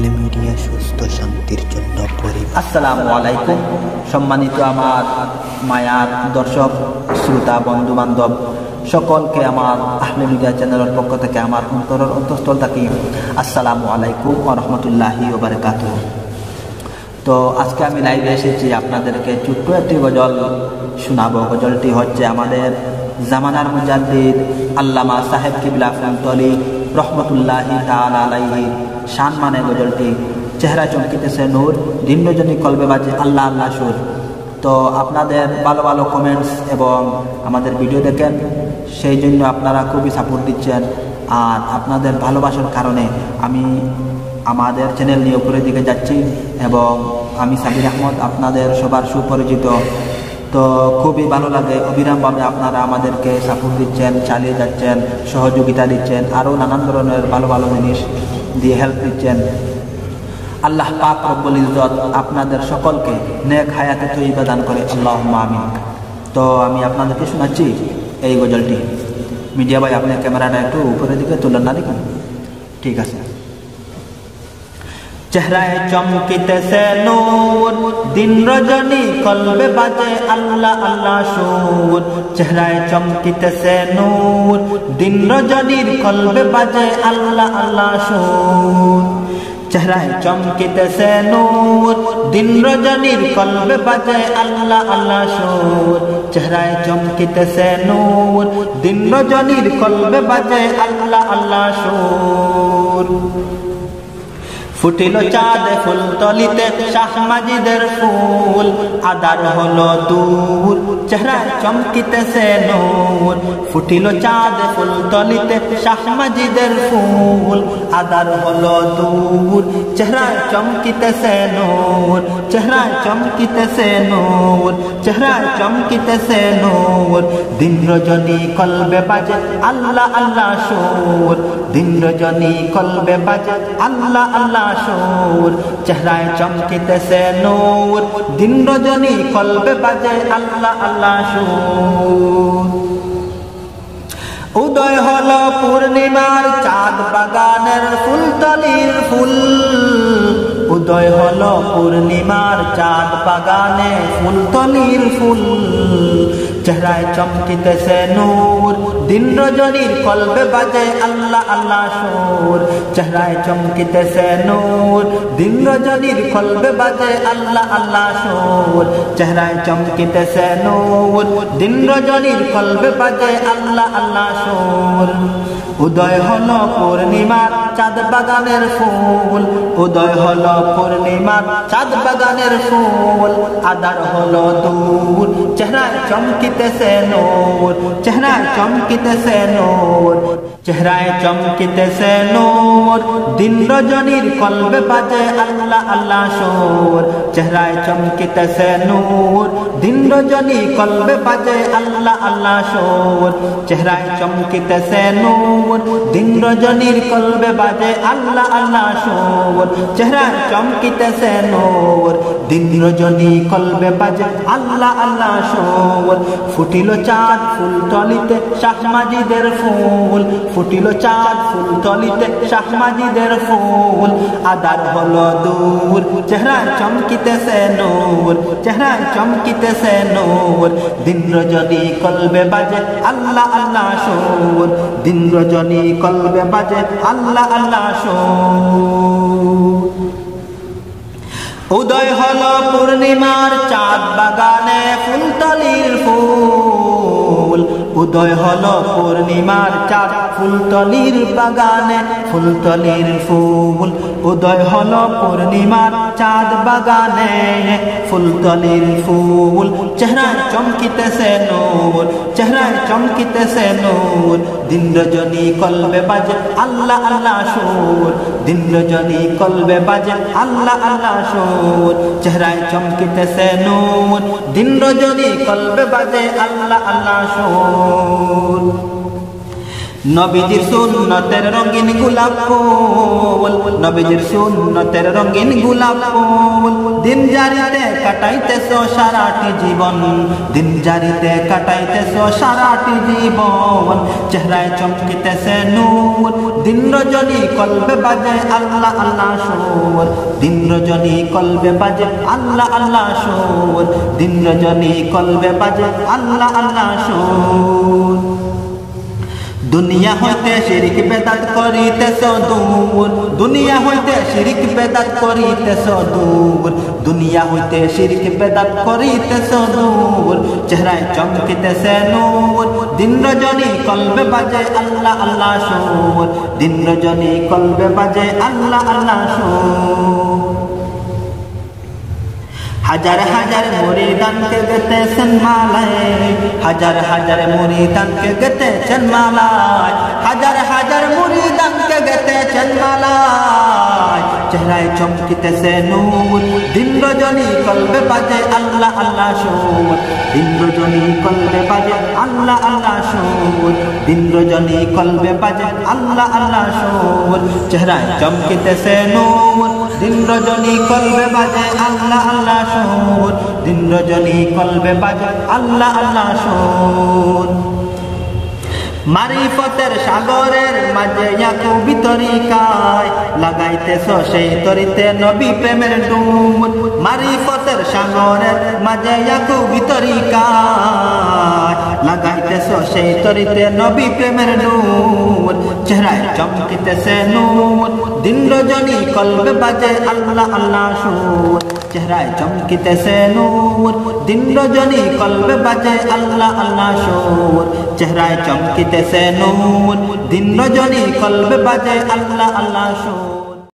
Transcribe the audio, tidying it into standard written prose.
আহলে মিডিয়া সুস্থ শান্তির জন্য পরিবার। আসসালামু আলাইকুম সম্মানিত আমার মায়ার দর্শক শ্রোতা বন্ধু বান্ধব সকলকে আমার আহলে মিডিয়া চ্যানেলের পক্ষ থেকে আমার অন্তরের অন্তঃস্থল থেকে আসসালামু আলাইকুম ওয়া রাহমাতুল্লাহি ওয়া বারাকাতুহু। তো আজকে আমি লাইভে এসেছি আপনাদেরকে ছোট্ট একটি গজল শোনাবো। গজলটি হচ্ছে আমাদের জামানার মুজাদ্দিদ আল্লামা সাহেব কিবলা ফুলতলি রহমতুল্লাহি তাআলা আলাইহি শান মানে গজলটি। চেহারা চমকিতেছে নূর, দিন রজনী কলবে বাজে আল্লাহ আল্লাহ সুর। তো আপনাদের ভালো ভালো কমেন্টস এবং আমাদের ভিডিও দেখেন, সেই জন্য আপনারা খুবই সাপোর্ট দিচ্ছেন। আর আপনাদের ভালোবাসার কারণে আমি আমাদের চ্যানেল নিয়ে উপরের দিকে যাচ্ছি এবং আমি সাবির আহমদ, আপনাদের সবার সুপরিচিত। তো খুবই ভালো লাগে, অবিরামভাবে আপনারা আমাদেরকে সাপোর্ট দিচ্ছেন, চালিয়ে যাচ্ছেন, সহযোগিতা দিচ্ছেন, আরও নানান ধরনের ভালো ভালো জিনিস দিয়ে হেল্প দিচ্ছেন। আল্লাহ পাক রব্বুল ইজ্জত আপনাদের সকলকে নেক হায়াতে তৈয়বা দান করে, আল্লাহুম্মা আমিন। তো আমি আপনাদেরকে শোনাচ্ছি এই গজলটি। মিডিয়া ভাই, আপনি ক্যামেরাটা একটু উপরের দিকে তুলেন না, দেখুন। ঠিক আছে। চেহারায় চমকিতেছে নূর, দিন রজনী কলবে বাজে আল্লাহ আল্লাহ সুর। চেহারায় চমকিতেছে নূর, দিন রজনীর কলবে বাজে আল্লাহ আল্লাহ সুর। চেহারায় চমকিতেছে নূর, দিন রজনীর কলবে বাজে আল্লাহ আল্লাহ সুর। চেহারায় চমকিতেছে নূর, দিন রজনীর কলবে বাজে আল্লাহ আল্লাহ সুর। ফুটিল চাঁদ ফুলতলিতে শাহ মাজিদের ফুল, আদার হলো দূর, চেহারায় চমকিতেছে নূর। ফুটিল চাঁদ ফুলতলিতে শাহ মাজিদের ফুল, আদার হলো দূর, চেহারায় চমকিতেছে নূর। চেহারায় চমকিতেছে নূর, চেহারায় চমকিতেছে নূর। দিন রজনী কলবে বাজে আল্লাহ আল্লাহ সুর। দিন রজনী কলবে বাজে আল্লাহ আল্লাহ সুর। চেহারায় চমকিতেছে নূর, দিন রজনী কলবে বাজে আল্লাহ আল্লাহ সুর। উদয় হলো পূর্ণিমার চাঁদ বাগানের ফুলতলির ফুল। উদয় হলো পূর্ণিমার চাঁদ বাগানে ফুলতলির ফুল। চেহারায় চমকিতেছে নূর, দিন রজনীর কলবে বাজে আল্লাহ আল্লাহ সুর। চেহারায় চমকিতেছে নূর, দিন রজনীর কলবে বাজে আল্লাহ আল্লাহ সুর। চেহারায় চমকিতেছে নূর, দিন রজনীর কলবে বাজে আল্লাহ আল্লাহ সুর। উদয় হলো পূর্ণিমার চাঁদ বাগানের ফুল। উদয় হলো পূর্ণিমার চাঁদ বাগানের ফুল, আদার হলো দূর, চেহারায় চমকিতেছে নূর। চেহারায় চমকিতেছে নূর, চেহারায় চমকিতেছে নূর। দিন রজনীর কলবে বাজে আল্লাহ আল্লাহ সুর। চেহারায় চমকিতেছে নূর, দিন রজনী কলবে বাজে আল্লাহ আল্লাহ সুর। চেহারায় চমকিতেছে নূর, দিন রজনীর কলবে বাজে আল্লাহ আল্লাহ সুর। চেহারায় চমকিতেছে নূর, দিন রজনী কলবে বাজে আল্লাহ আল্লাহ সুর। ফুটিল চাঁদ ফুলতলিতে শাহ মাজিদের ফুল। ফুটিল চাঁদ ফুলতলিতে শাহ মাজিদের ফুল, আদার হলো দূর, চেহারায় চমকিতেছে নূর। চেহারায় চমকিতেছে নূর, দিন রজনী কলবে বাজে আল্লাহ আল্লাহ সুর। দিন রজনী কলবে বাজে আল্লাহ আল্লাহ সুর। উদয় হলো পূর্ণিমার চাঁদ বাগানে ফুলতলির ফুল। উদয় হলো পূর্ণিমার চাঁদ ফুলতলির বাগানে ফুলতলির ফুল। উদয় হলো পূর্ণিমার চাঁদ বাগানে ফুলতলির ফুল। চেহারায় চমকিতেছে নূর, চেহারায় চমকিতেছে নূর। দিন রজনী কলবে বাজে আল্লাহ আল্লাহ সুর। দিন রজনী কলবে বাজে আল্লাহ আল্লাহ সুর। চেহারায় চমকিতেছে নূর, দিন রজনী কলবে বাজে আল্লাহ আল্লাহ সুর। নবীজির সুন্নতের রঙিন গোলাপ ফুল, নবীজির সুন্নতের রঙিন গোলাপ ফুল, দিন জারিতে কাটাইতেছো সারাটি জীবন, দিন জারিতে কাটাইতেছো সারাটি জীবন। চেহারায় চমকিতেছে নূর, দিন রজনী কলবে বাজে আল্লাহ আল্লাহ সুর, দিন রজনী কলবে বাজে আল্লাহ আল্লাহ সুর, দিন রজনী কলবে বাজে আল্লাহ আল্লাহ সুর। দুনিয়া হইতে শিরিক বেদাত করিতেছ দূর, দুনিয়া হইতে শিরিক বেদাত করিতেছ দূর, দুনিয়া হইতে শিরিক বেদাত করিতেছ দূর। চেহারায় চমকিতেছে নূর, দিন রজনী কলবে বাজে আল্লাহ আল্লাহ সুর, দিন রজনী কলবে বাজে আল্লাহ আল্লাহ সুর। হাজার হাজার মুরিদানকে গেতেছেন মালায়, হাজার হাজার মুরিদানকে গেতেছেন মালায়, হাজার হাজার মুরিদানকে গেতেছেন মালায়। চেহারায় চমকিতেছে নূর, দিন রজনী কলবে বাজে আল্লাহ আল্লাহ সুর, দিন রজনী কলবে বাজে আল্লাহ আল্লাহ সুর, দিন রজনী কলবে বাজে আল্লাহ আল্লাহ সুর। চেহারায় চমকিতেছে নূর, দিন রজনী কলবে বাজে আল্লাহ আল্লাহ সুর, দিন রজনী কলবে বাজে আল্লাহ আল্লাহ সুর। মারিফতের সাগরের মাঝে ইয়াকুবি তরিকায় লাগাইতেছো সেই তরিতে নবী প্রেমের ডুব, মারিফতের সাগরের মাঝে ইয়াকুবি তরিকায় লাগাইতেছো সেই তরিতে নবী প্রেমের ডুব। চেহারায় চমকিতেছে নূর, দিন রজনী কলবে বাজে আল্লাহ আল্লাহ সুর, চেহারায় চমকিতেছে নূর, দিন রজনী কলবে বাজে আল্লাহ আল্লাহ সুর, চেহারায় চমকিতেছে নূর, দিন রজনী কলবে বাজে আল্লাহ আল্লাহ সুর।